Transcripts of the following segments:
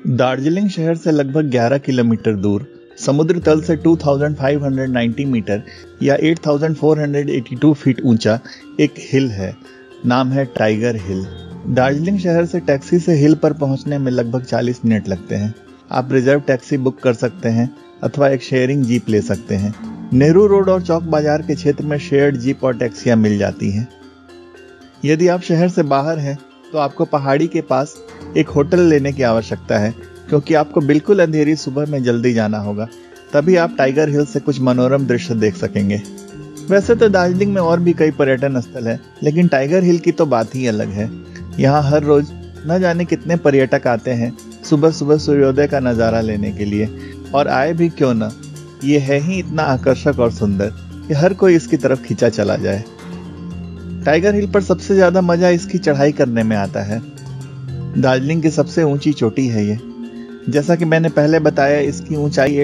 दार्जिलिंग शहर से लगभग 11 किलोमीटर दूर समुद्र तल से 2590 मीटर या 8482 फीट ऊंचा एक हिल है। नाम है टाइगर हिल। दार्जिलिंग शहर से टैक्सी से हिल पर पहुंचने में लगभग 40 मिनट लगते हैं। आप रिजर्व टैक्सी बुक कर सकते हैं अथवा एक शेयरिंग जीप ले सकते हैं। नेहरू रोड और चौक बाजार के क्षेत्र में शेयर्ड जीप और टैक्सियां मिल जाती हैं। यदि आप शहर से बाहर हैं तो आपको पहाड़ी के पास एक होटल लेने की आवश्यकता है, क्योंकि आपको बिल्कुल अंधेरी सुबह में जल्दी जाना होगा, तभी आप टाइगर हिल से कुछ मनोरम दृश्य देख सकेंगे। वैसे तो दार्जिलिंग में और भी कई पर्यटन स्थल है, लेकिन टाइगर हिल की तो बात ही अलग है। यहाँ हर रोज न जाने कितने पर्यटक आते हैं सुबह सुबह सूर्योदय का नजारा लेने के लिए, और आए भी क्यों न, ये है ही इतना आकर्षक और सुंदर कि हर कोई इसकी तरफ खींचा चला जाए। टाइगर हिल पर सबसे ज्यादा मजा इसकी चढ़ाई करने में आता है। दार्जिलिंग की सबसे ऊंची चोटी है ये। जैसा कि मैंने पहले बताया, इसकी ऊंचाई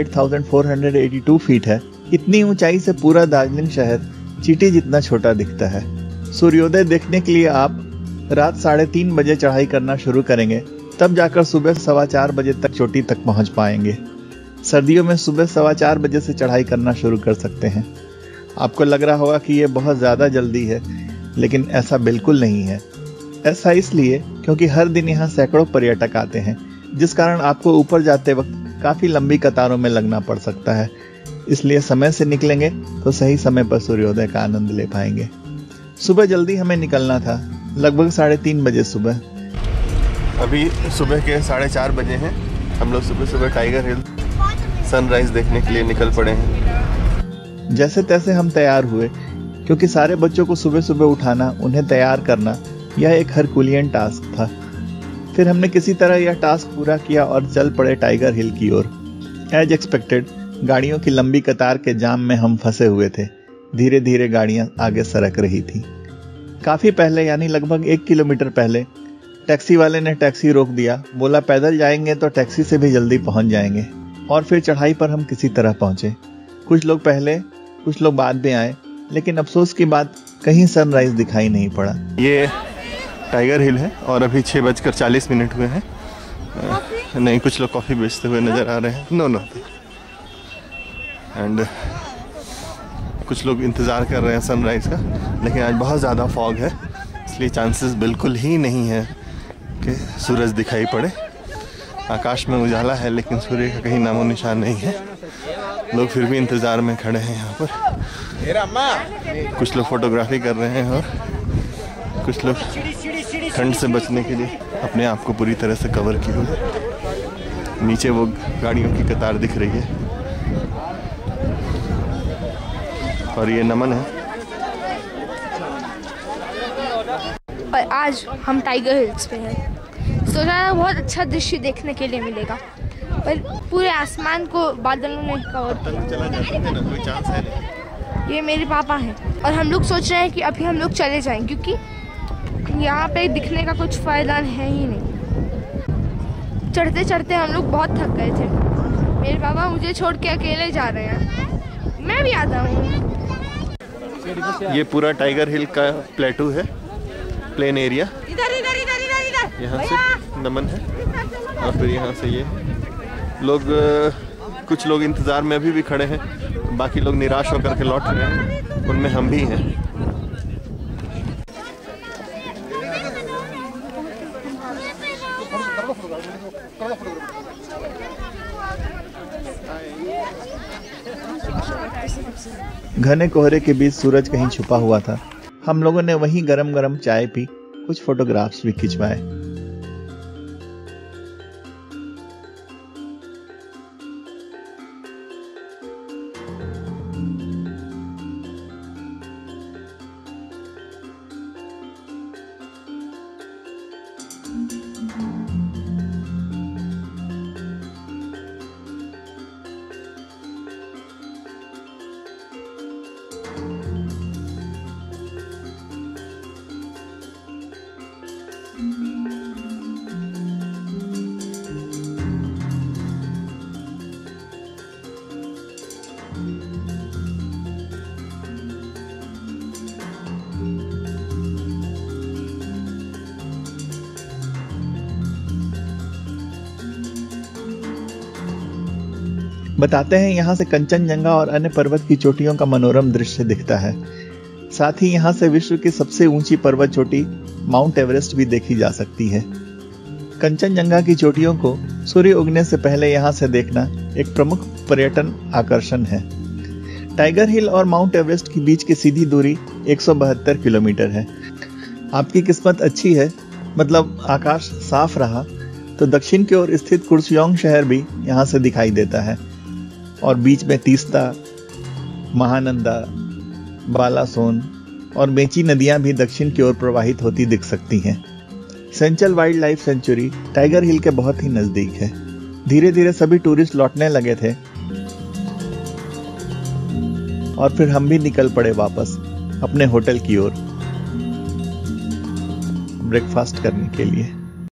8482 फीट है। इतनी ऊंचाई से पूरा दार्जिलिंग शहर चींटी जितना छोटा दिखता है। सूर्योदय देखने के लिए आप रात 3:30 बजे चढ़ाई करना शुरू करेंगे, तब जाकर सुबह 4:15 बजे तक चोटी तक पहुंच पाएंगे। सर्दियों में सुबह 4:15 बजे से चढ़ाई करना शुरू कर सकते हैं। आपको लग रहा होगा कि ये बहुत ज्यादा जल्दी है, लेकिन ऐसा बिल्कुल नहीं है। ऐसा इसलिए क्योंकि हर दिन यहाँ सैकड़ों पर्यटक आते हैं, जिस कारण आपको ऊपर जाते वक्त काफी लंबी कतारों में लगना पड़ सकता है। इसलिए समय से निकलेंगे तो सही समय पर सूर्योदय का आनंद ले पाएंगे। सुबह जल्दी हमें निकलना था, लगभग 3:30 बजे सुबह। अभी सुबह के 4:30 बजे हैं। हम लोग सुबह सुबह टाइगर हिल सनराइज देखने के लिए निकल पड़े हैं। जैसे तैसे हम तैयार हुए, क्योंकि सारे बच्चों को सुबह सुबह उठाना, उन्हें तैयार करना, यह एक हरकुलियन टास्क था। फिर हमने किसी तरह यह टास्क पूरा किया और चल पड़े टाइगर हिल की ओर। एज एक्सपेक्टेड गाड़ियों की लंबी कतार के जाम में हम फंसे हुए थे। धीरे धीरे गाड़ियां आगे सरक रही थी। काफी पहले, यानी लगभग 1 किलोमीटर पहले, टैक्सी वाले ने टैक्सी रोक दिया। बोला पैदल जाएंगे तो टैक्सी से भी जल्दी पहुंच जाएंगे। और फिर चढ़ाई पर हम किसी तरह पहुंचे। कुछ लोग पहले, कुछ लोग बाद में आए, लेकिन अफसोस की बात, कहीं सनराइज दिखाई नहीं पड़ा। ये टाइगर हिल है और अभी 6:40 हुए हैं। नहीं, कुछ लोग कॉफ़ी बेचते हुए नज़र आ रहे हैं। नो एंड कुछ लोग इंतज़ार कर रहे हैं सनराइज़ का, लेकिन आज बहुत ज़्यादा फॉग है, इसलिए चांसेस बिल्कुल ही नहीं है कि सूरज दिखाई पड़े। आकाश में उजाला है, लेकिन सूर्य का कहीं नामो निशान नहीं है। लोग फिर भी इंतज़ार में खड़े हैं यहाँ पर। कुछ लोग फोटोग्राफी कर रहे हैं और कुछ लोग ठंड से बचने के लिए अपने आप को पूरी तरह से कवर किए हुए। नीचे वो गाड़ियों की कतार दिख रही है और ये नमन है। और आज हम टाइगर हिल्स पे हैं। सोचा था बहुत अच्छा दृश्य देखने के लिए मिलेगा, पर पूरे आसमान को बादलों ने कवर किया। चला जा सकते ना, कोई चांस है नहीं। ये मेरे पापा हैं और हम लोग सोच रहे हैं कि अभी हम लोग चले जाएं, क्योंकि यहाँ पे दिखने का कुछ फायदा है ही नहीं। चढ़ते चढ़ते हम लोग बहुत थक गए थे। मेरे पापा मुझे छोड़ के अकेले जा रहे हैं। मैं भी आता हूँ। ये पूरा टाइगर हिल का प्लेटू है, प्लेन एरिया। यहाँ से नमन है और फिर यहाँ से ये लोग, कुछ लोग इंतज़ार में अभी भी खड़े हैं, बाकी लोग निराश होकर के लौट रहे हैं, उनमें हम भी हैं। घने कोहरे के बीच सूरज कहीं छुपा हुआ था। हम लोगों ने वहीं गरम गरम चाय पी, कुछ फोटोग्राफ्स भी खिंचवाए। बताते हैं यहाँ से कंचनजंगा और अन्य पर्वत की चोटियों का मनोरम दृश्य दिखता है। साथ ही यहाँ से विश्व की सबसे ऊंची पर्वत चोटी माउंट एवरेस्ट भी देखी जा सकती है। कंचनजंगा की चोटियों को सूर्य उगने से पहले यहाँ से देखना एक प्रमुख पर्यटन आकर्षण है। टाइगर हिल और माउंट एवरेस्ट के बीच की सीधी दूरी 172 किलोमीटर है। आपकी किस्मत अच्छी है, मतलब आकाश साफ रहा, तो दक्षिण की ओर स्थित कुर्सेओंग शहर भी यहाँ से दिखाई देता है और बीच में तीस्ता, महानंदा, बालासोन और मेची नदियां भी दक्षिण की ओर प्रवाहित होती दिख सकती हैं। Central wildlife sanctuary tiger hill के बहुत ही नजदीक है। धीरे धीरे सभी टूरिस्ट लौटने लगे थे और फिर हम भी निकल पड़े वापस अपने होटल की ओर ब्रेकफास्ट करने के लिए।